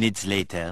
minutes later.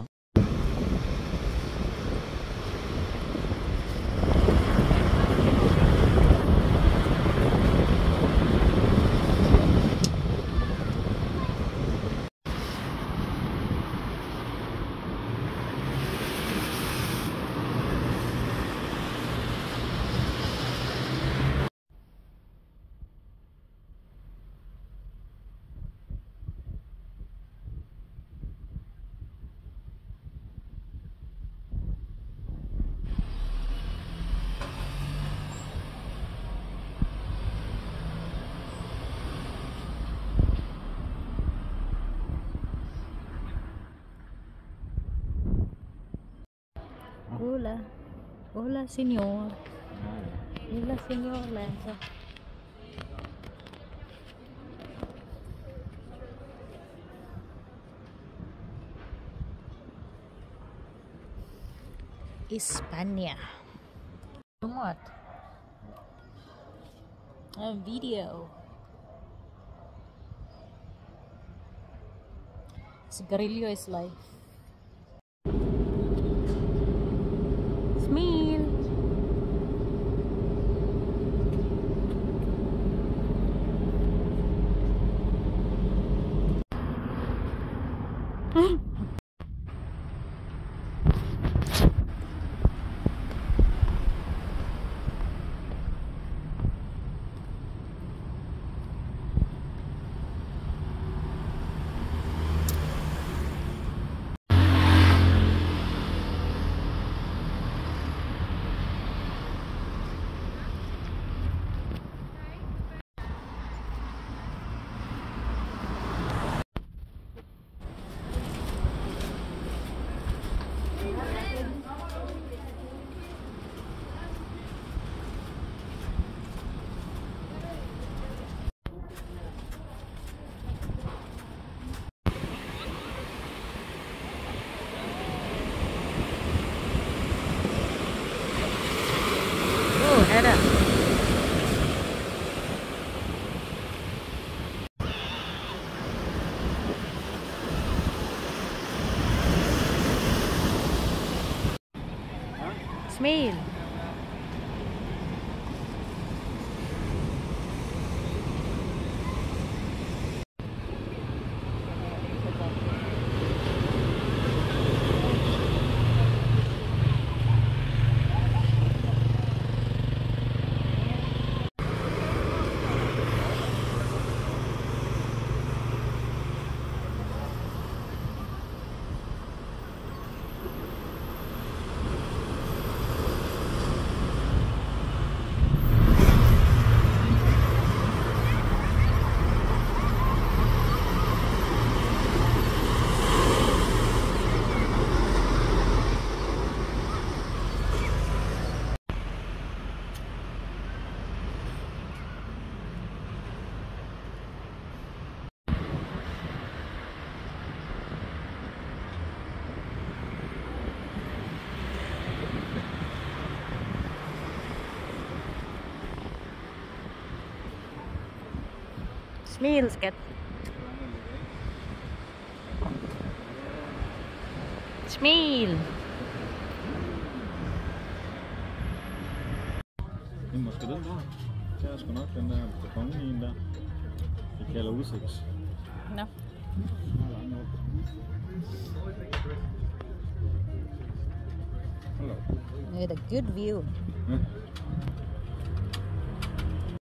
Hola, hola señor, hola señor Lanza. España. What? A video. Cigarillo is life. Smile. Oh, Ada. Smile. Smile, Skat. Smile. Det er måske den der. Det er sgu nok den der balkon i en der. Det kalder udsigt. No. Hello. You had a good view. Ja.